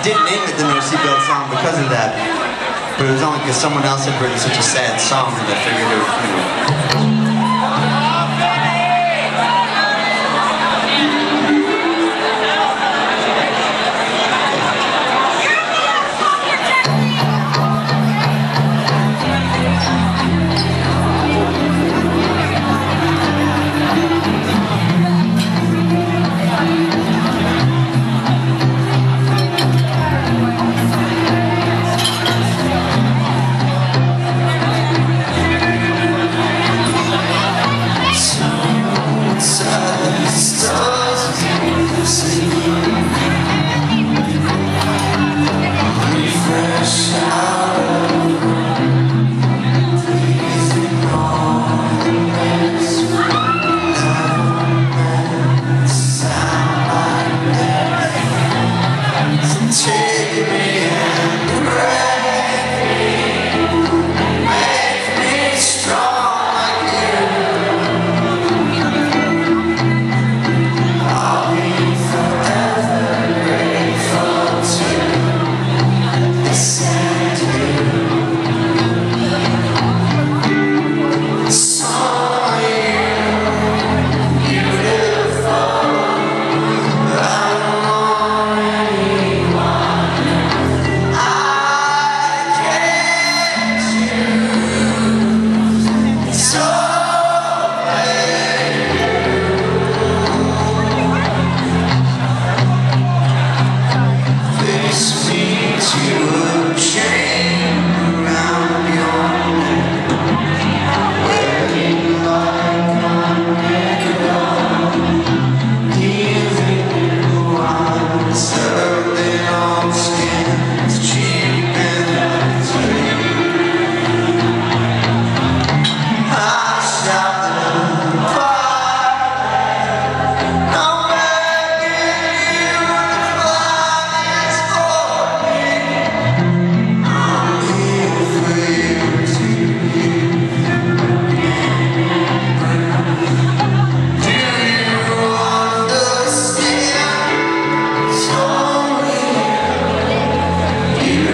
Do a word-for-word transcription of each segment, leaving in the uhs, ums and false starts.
didn't name it the No Seatbelt song because of that, but it was only because someone else had written such a sad song that I figured it would, you know.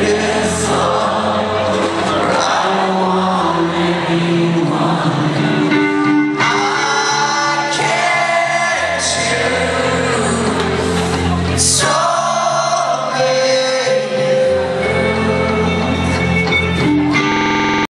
One.